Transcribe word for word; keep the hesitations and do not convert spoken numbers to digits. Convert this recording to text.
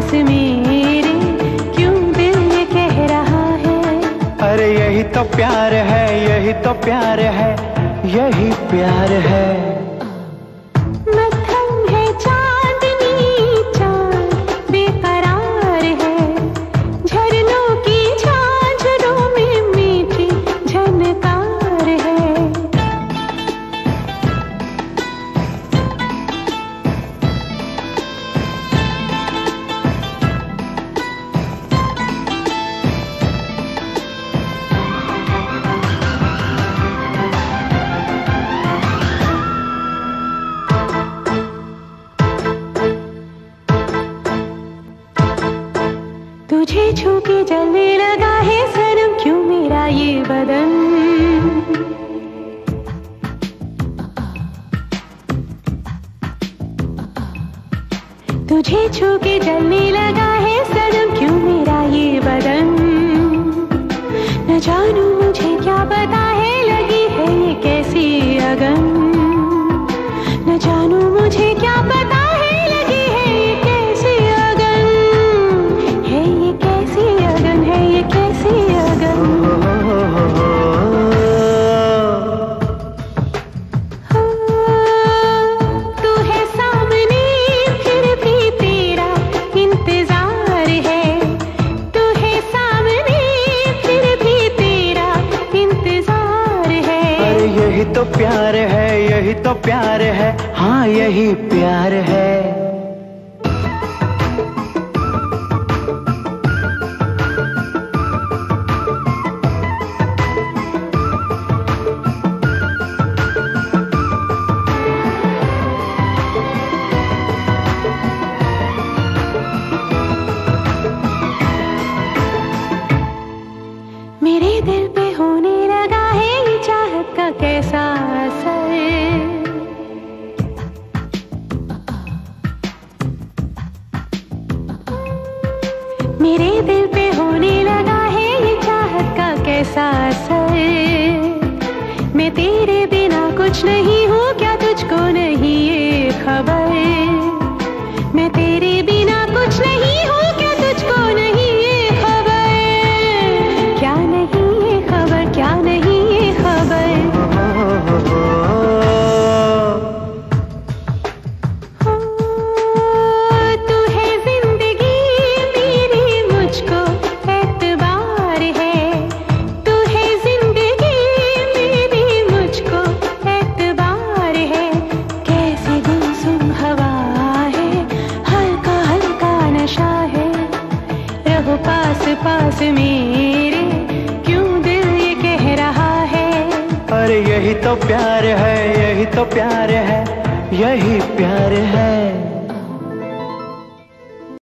पास मेरे, क्यों दिल ये कह रहा है? अरे यही तो प्यार है, यही तो प्यार है, यही प्यार है। मध्यम है चांदनी, चांद बेकरार है, झरनों की झांझरों में मीठी झनकार है। तुझे छू के जलने लगा है सनम, क्यों मेरा ये बदन? तुझे छू के जलने लगा है सनम, क्यों मेरा ये बदन? न जानू मुझे क्या पता है, लगी है ये कैसी अगन। न जानू मुझे क्या पता है, लगी है ये कैसी अगन। है ये कैसी अगन, है ये कैसी अगन। हो, तू है सामने फिर भी तेरा इंतजार है। तू है सामने फिर भी तेरा इंतजार है। अरे यही तो प्यार है, यही तो प्यार है, हाँ यही प्यार है। मेरे दिल पे होने लगा है ये चाहत का कैसा असर। मेरे दिल पे होने लगा है ये चाहत का कैसा असर। मैं तेरे बिना कुछ नहीं हूँ, क्या तुझको नहीं ये खबर? मैं तेरे बिना कुछ नहीं हूँ, क्या तुझको नहीं ये खबर? क्या नहीं ये खबर, क्या नहीं ये खबर? हो, तू है जिंदगी मेरी, मुझको एतबार है। तू है जिंदगी मेरी, मुझको एतबार है। कैसी गुमसुम हवा है, हल्का हल्का नशा है। रहो पास पास मेरे, क्यों दिल ये कह रहा है? अरे यही तो प्यार है, यही तो प्यार है, यही प्यार है।